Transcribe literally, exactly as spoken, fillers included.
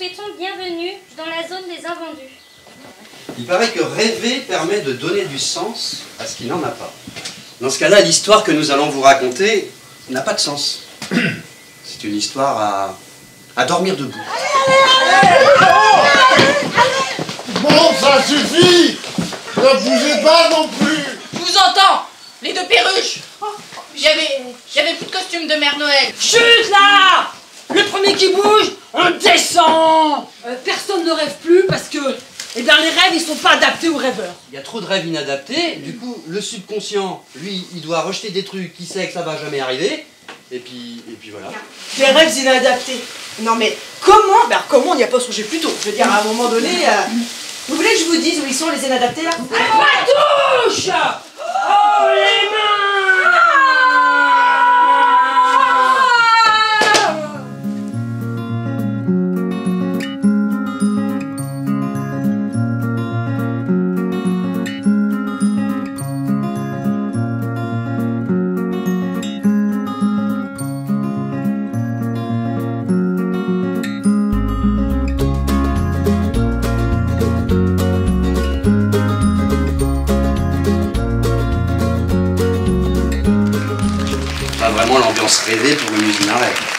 souhaitons bienvenue dans la zone des invendus. Il paraît que rêver permet de donner du sens à ce qui n'en a pas. Dans ce cas-là, l'histoire que nous allons vous raconter n'a pas de sens. C'est une histoire à, à dormir debout. Bon, ça suffit! Ne bougez pas non plus! Je vous entends! Les deux perruches! J'avais j'avais plus de costume de Mère Noël. Chut là! Le premier qui bouge, on descend. euh, Personne ne rêve plus parce que eh bien, les rêves, ils sont pas adaptés aux rêveurs. Il y a trop de rêves inadaptés, du coup, le subconscient, lui, il doit rejeter des trucs qu'il sait que ça va jamais arriver, et puis, et puis voilà. Des rêves inadaptés. Non mais comment? Ben comment on n'y a pas songé plus tôt? Je veux dire, à un moment donné... Euh... Vous voulez que je vous dise où ils sont les inadaptés là? À touche! Oh les mains! Pas vraiment l'ambiance rêvée pour une usine à rêve.